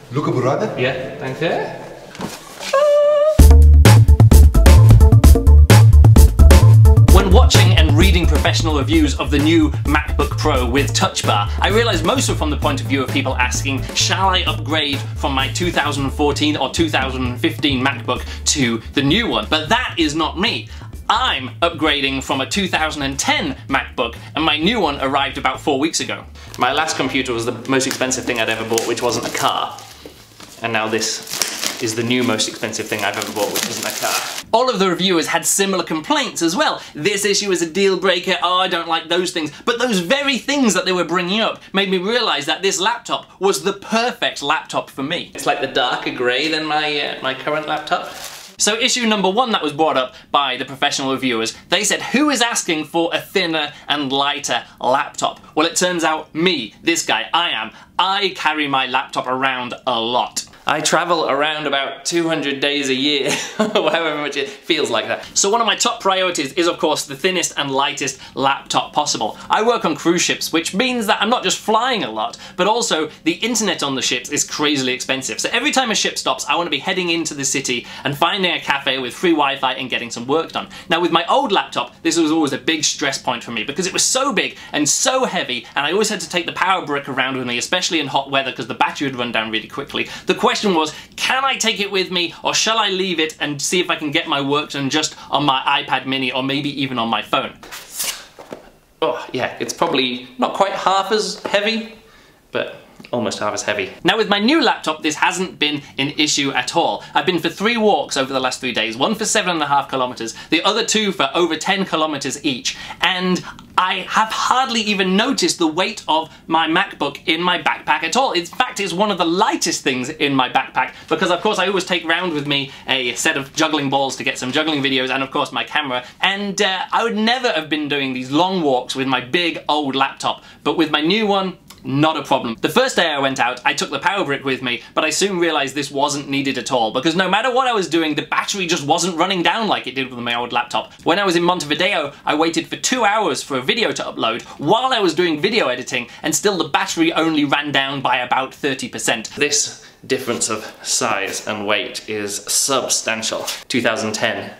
Look, brother. Yeah, thank you. When watching and reading professional reviews of the new MacBook Pro with Touch Bar, I realised most were from the point of view of people asking, shall I upgrade from my 2014 or 2015 MacBook to the new one? But that is not me. I'm upgrading from a 2010 MacBook, and my new one arrived about 4 weeks ago. My last computer was the most expensive thing I'd ever bought, which wasn't a car. And now this is the new most expensive thing I've ever bought, which isn't a car. All of the reviewers had similar complaints as well. This issue is a deal breaker, oh, I don't like those things. But those very things that they were bringing up made me realise that this laptop was the perfect laptop for me. It's like the darker grey than my current laptop. So issue number one that was brought up by the professional reviewers, they said, who is asking for a thinner and lighter laptop? Well, it turns out me, this guy, I am. I carry my laptop around a lot. I travel around about 200 days a year, or however much it feels like that. So one of my top priorities is, of course, the thinnest and lightest laptop possible. I work on cruise ships, which means that I'm not just flying a lot, but also the internet on the ships is crazily expensive. So every time a ship stops, I want to be heading into the city and finding a cafe with free Wi-Fi and getting some work done. Now with my old laptop, this was always a big stress point for me because it was so big and so heavy, and I always had to take the power brick around with me, especially in hot weather because the battery would run down really quickly. The question was, can I take it with me or shall I leave it and see if I can get my work done just on my iPad mini or maybe even on my phone? Oh yeah, it's probably not quite half as heavy, but almost half as heavy. Now with my new laptop, this hasn't been an issue at all. I've been for 3 walks over the last 3 days, one for 7.5 kilometers, the other 2 for over 10 kilometers each, and I have hardly even noticed the weight of my MacBook in my backpack at all. In fact, it's one of the lightest things in my backpack because of course I always take round with me a set of juggling balls to get some juggling videos and of course my camera, and I would never have been doing these long walks with my big old laptop, but with my new one, not a problem. The first day I went out, I took the power brick with me, but I soon realised this wasn't needed at all because no matter what I was doing, the battery just wasn't running down like it did with my old laptop. When I was in Montevideo, I waited for 2 hours for a video to upload while I was doing video editing, and still the battery only ran down by about 30%. This difference of size and weight is substantial. 2010.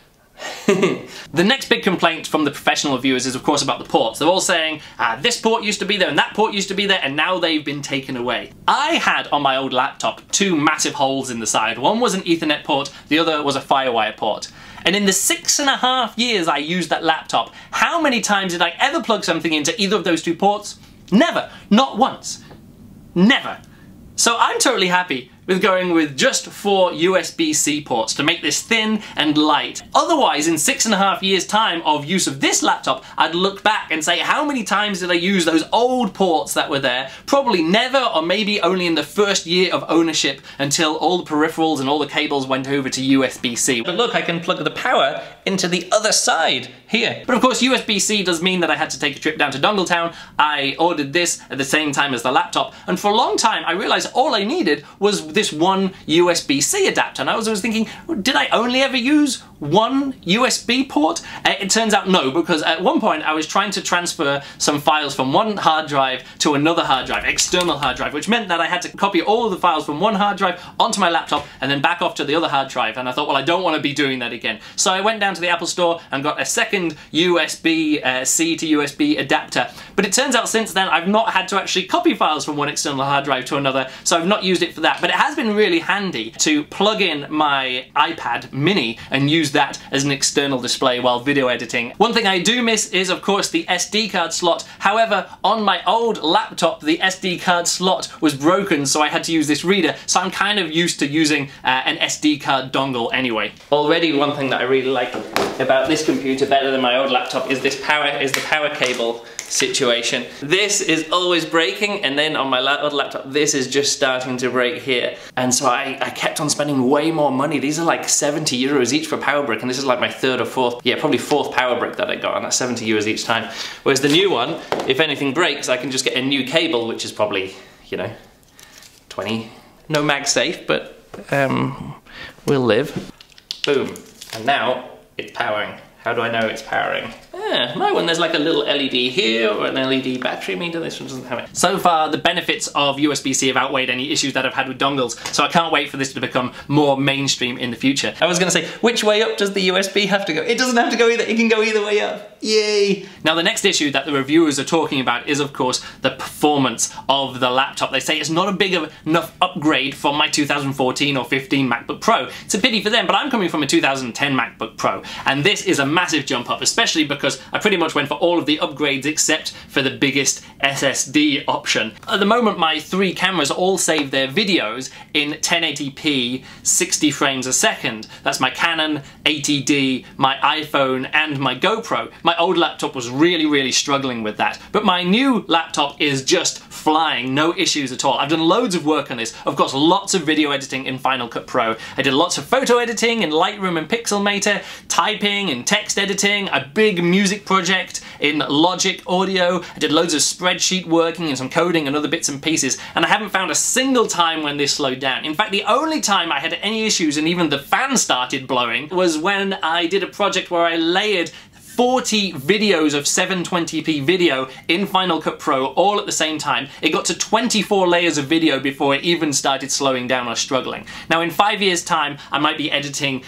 The next big complaint from the professional reviewers is of course about the ports. They're all saying, this port used to be there and that port used to be there and now they've been taken away. I had on my old laptop 2 massive holes in the side. One was an Ethernet port, the other was a Firewire port. And in the 6.5 years I used that laptop, how many times did I ever plug something into either of those 2 ports? Never. Not once. Never. So I'm totally happy with going with just 4 USB-C ports to make this thin and light. Otherwise, in 6.5 years' time of use of this laptop, I'd look back and say, how many times did I use those old ports that were there? Probably never, or maybe only in the first year of ownership until all the peripherals and all the cables went over to USB-C. But look, I can plug the power into the other side here. But of course, USB-C does mean that I had to take a trip down to Dongletown. I ordered this at the same time as the laptop, and for a long time I realized all I needed was this one USB-C adapter, and I was always thinking, did I only ever use one USB port? It turns out no, because at one point I was trying to transfer some files from one hard drive to another hard drive, external hard drive, which meant that I had to copy all of the files from one hard drive onto my laptop and then back off to the other hard drive, and I thought, well, I don't want to be doing that again. So I went down to the Apple Store and got a second USB-C to USB adapter, but it turns out since then I've not had to actually copy files from one external hard drive to another, so I've not used it for that, but it has been really handy to plug in my iPad mini and use that as an external display while video editing. One thing I do miss is of course the SD card slot. However, on my old laptop the SD card slot was broken, so I had to use this reader, so I'm kind of used to using an SD card dongle anyway. Already one thing that I really like about this computer better than my old laptop is the power cable situation. This is always breaking, and then on my old laptop this is just starting to break here, and so I kept on spending way more money. These are like 70 euros each for power brick, and this is like my 3rd or 4th, yeah, probably 4th power brick that I got, and that's 70 euros each time. Whereas the new one, if anything breaks, I can just get a new cable, which is probably, you know, 20. No MagSafe, but we'll live. Boom. And now it's powering. How do I know it's powering? Yeah, my one, there's like a little LED here or an LED battery meter. This one doesn't have it. So far, the benefits of USB-C have outweighed any issues that I've had with dongles, so I can't wait for this to become more mainstream in the future. I was gonna say, which way up does the USB have to go? It doesn't have to go either, it can go either way up. Yay! Now the next issue that the reviewers are talking about is of course the performance of the laptop. They say it's not a big enough upgrade from my 2014 or 15 MacBook Pro. It's a pity for them, but I'm coming from a 2010 MacBook Pro, and this is a massive jump up, especially because I pretty much went for all of the upgrades except for the biggest SSD option. At the moment, my 3 cameras all save their videos in 1080p 60 frames a second. That's my Canon, ATD, my iPhone, and my GoPro. My old laptop was really struggling with that, but my new laptop is just flying, no issues at all. I've done loads of work on this. Of course, lots of video editing in Final Cut Pro. I did lots of photo editing in Lightroom and Pixelmator, typing and text editing, a big music project in Logic Audio. I did loads of spreadsheet working and some coding and other bits and pieces, and I haven't found a single time when this slowed down. In fact, the only time I had any issues and even the fan started blowing was when I did a project where I layered 40 videos of 720p video in Final Cut Pro all at the same time. It got to 24 layers of video before it even started slowing down or struggling. Now in 5 years time I might be editing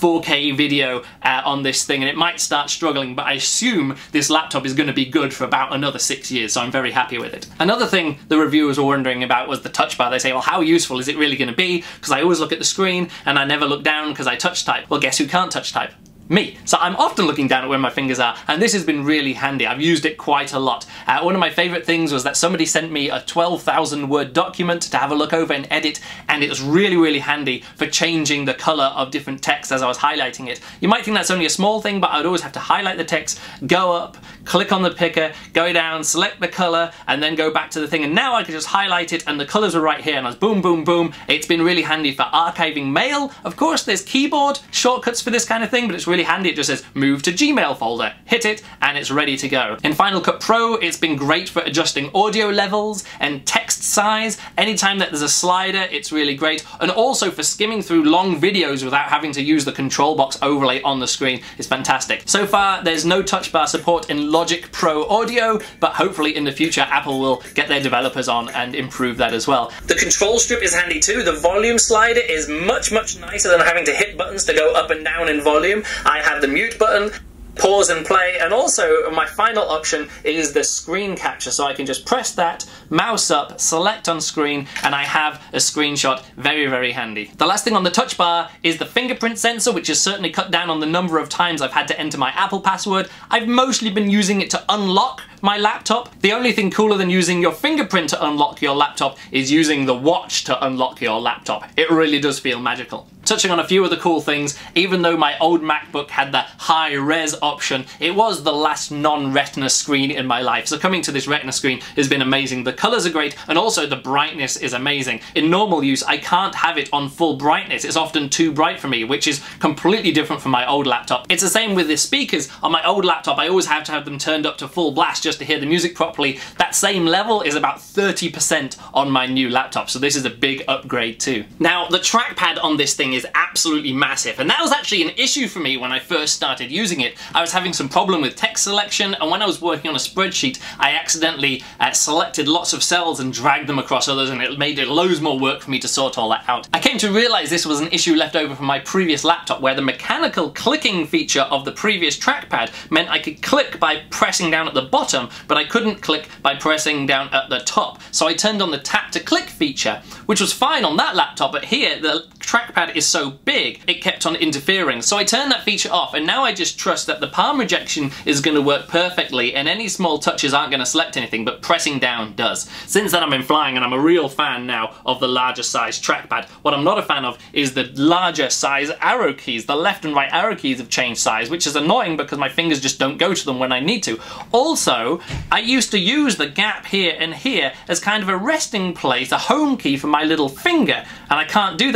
4K video on this thing and it might start struggling, but I assume this laptop is going to be good for about another 6 years, so I'm very happy with it. Another thing the reviewers were wondering about was the touch bar. They say, well, how useful is it really going to be? Because I always look at the screen and I never look down because I touch type. Well, guess who can't touch type? Me. So I'm often looking down at where my fingers are, and this has been really handy. I've used it quite a lot. One of my favourite things was that somebody sent me a 12,000 word document to have a look over and edit, and it was really handy for changing the colour of different text as I was highlighting it. You might think that's only a small thing, but I'd always have to highlight the text, go up, click on the picker, go down, select the colour, and then go back to the thing, and now I can just highlight it and the colours are right here, and I was boom. It's been really handy for archiving mail. Of course, there's keyboard shortcuts for this kind of thing, but it's really handy. It just says move to Gmail folder, hit it, and it's ready to go. In Final Cut Pro, it's been great for adjusting audio levels and text size. Anytime that there's a slider, it's really great, and also for skimming through long videos without having to use the control box overlay on the screen. It's fantastic. So far, there's no touch bar support in Logic Pro Audio, but hopefully in the future Apple will get their developers on and improve that as well. The control strip is handy too. The volume slider is much nicer than having to hit buttons to go up and down in volume. I have the mute button, pause and play, and also my final option is the screen capture, so I can just press that, mouse up, select on screen, and I have a screenshot. Very handy. The last thing on the touch bar is the fingerprint sensor, which has certainly cut down on the number of times I've had to enter my Apple password. I've mostly been using it to unlock my laptop. The only thing cooler than using your fingerprint to unlock your laptop is using the watch to unlock your laptop. It really does feel magical. Touching on a few of the cool things, even though my old MacBook had the high-res option, it was the last non-Retina screen in my life. So coming to this Retina screen has been amazing. The colours are great, and also the brightness is amazing. In normal use, I can't have it on full brightness. It's often too bright for me, which is completely different from my old laptop. It's the same with the speakers. On my old laptop, I always have to have them turned up to full blast just to hear the music properly. That same level is about 30% on my new laptop, so this is a big upgrade too. Now, the trackpad on this thing is absolutely massive, and that was actually an issue for me when I first started using it. I was having some problem with text selection, and when I was working on a spreadsheet, I accidentally selected lots of cells and dragged them across others, and it made it loads more work for me to sort all that out. I came to realize this was an issue left over from my previous laptop, where the mechanical clicking feature of the previous trackpad meant I could click by pressing down at the bottom, but I couldn't click by pressing down at the top. So I turned on the tap to click feature, which was fine on that laptop, but here the trackpad is so big it kept on interfering. So I turned that feature off, and now I just trust that the palm rejection is going to work perfectly, and any small touches aren't going to select anything, but pressing down does. Since then I've been flying, and I'm a real fan now of the larger size trackpad. What I'm not a fan of is the larger size arrow keys. The left and right arrow keys have changed size, which is annoying because my fingers just don't go to them when I need to. Also, I used to use the gap here and here as kind of a resting place, a home key for my little finger, and I can't do that anymore.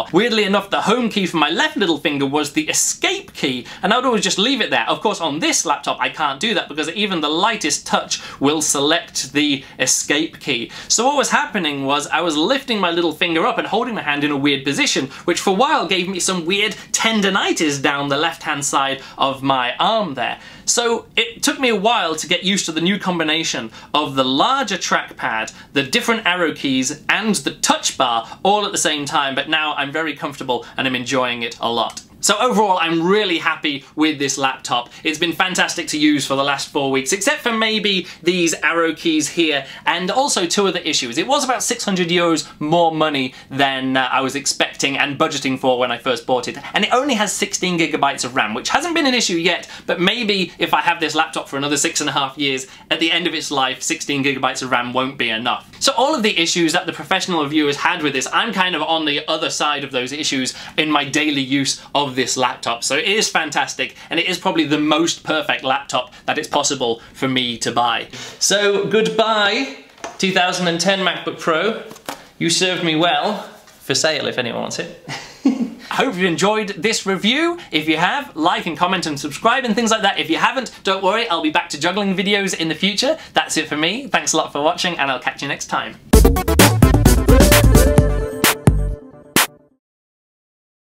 before. Weirdly enough, the home key for my left little finger was the escape key, and I would always just leave it there. Of course, on this laptop, I can't do that because even the lightest touch will select the escape key. So what was happening was I was lifting my little finger up and holding my hand in a weird position, which for a while gave me some weird tendinitis down the left-hand side of my arm there. So it took me a while to get used to the new combination of the larger trackpad, the different arrow keys, and the touch bar all at the same time, but now I'm very comfortable and I'm enjoying it a lot. So overall, I'm really happy with this laptop. It's been fantastic to use for the last 4 weeks, except for maybe these arrow keys here, and also two other issues. It was about 600 euros more money than I was expecting and budgeting for when I first bought it, and it only has 16 gigabytes of RAM, which hasn't been an issue yet, but maybe if I have this laptop for another 6.5 years, at the end of its life, 16 gigabytes of RAM won't be enough. So all of the issues that the professional reviewers had with this, I'm kind of on the other side of those issues in my daily use of this laptop. So it is fantastic, and it is probably the most perfect laptop that it's possible for me to buy. So goodbye 2010 MacBook Pro. You served me well. For sale if anyone wants it. I hope you enjoyed this review. If you have, like and comment and subscribe and things like that. If you haven't, don't worry, I'll be back to juggling videos in the future. That's it for me. Thanks a lot for watching, and I'll catch you next time.